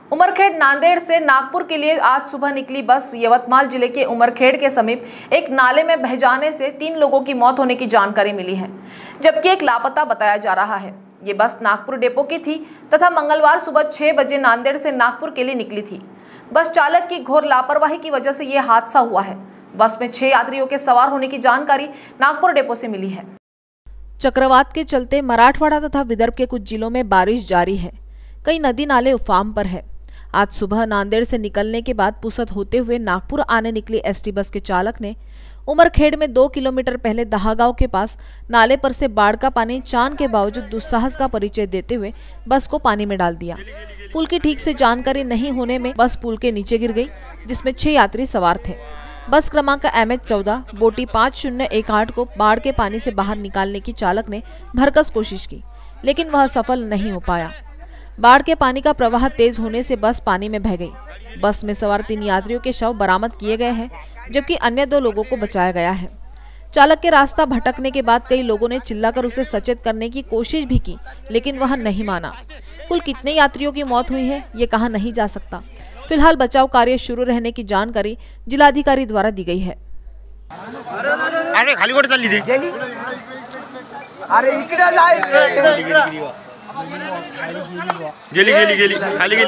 उमरखेड नांदेड़ से नागपुर के लिए आज सुबह निकली बस यवतमाल जिले के उमरखेड के समीप एक नाले में बह जाने से 3 लोगों की मौत होने की जानकारी मिली है, जबकि एक लापता बताया जा रहा है। ये बस नागपुर डिपो की थी तथा मंगलवार सुबह 6 बजे नांदेड़ से नागपुर के लिए निकली थी। बस चालक की घोर लापरवाही की वजह से यह हादसा हुआ है। बस में 6 यात्रियों के सवार होने की जानकारी नागपुर डिपो से मिली है। चक्रवात के चलते मराठवाड़ा तथा विदर्भ के कुछ जिलों में बारिश जारी है। कई नदी नाले उफान पर है। आज सुबह नांदेड़ से निकलने के बाद पुसद होते हुए नागपुर आने निकली एसटी बस के चालक ने उमरखेड में 2 किलोमीटर पहले दहागांव के पास नाले पर से बाढ़ का पानी चान के बावजूद दुस्साहस का परिचय देते हुए बस को पानी में डाल दिया। पुल की ठीक से जानकारी नहीं होने में बस पुल के नीचे गिर गई, जिसमें 6 यात्री सवार थे। बस क्रमांक MH14 बोटी 5018 को बाढ़ के पानी से बाहर निकालने की चालक ने भरकस कोशिश की, लेकिन वह सफल नहीं हो पाया। बाढ़ के पानी का प्रवाह तेज होने से बस पानी में बह गई। बस में सवार 3 यात्रियों के शव बरामद किए गए हैं, जबकि अन्य 2 लोगों को बचाया गया है। चालक के रास्ता भटकने के बाद कई लोगों ने चिल्लाकर उसे सचेत करने की कोशिश भी की, लेकिन वह नहीं माना। कुल कितने यात्रियों की मौत हुई है, ये कहा नहीं जा सकता। फिलहाल बचाव कार्य शुरू रहने की जानकारी जिलाधिकारी द्वारा दी गई है। अरे खाली कुठे चालली ती? अरे इकडे जाय गेली खाली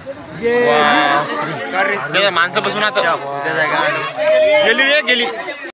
माणसं बसून आता गेली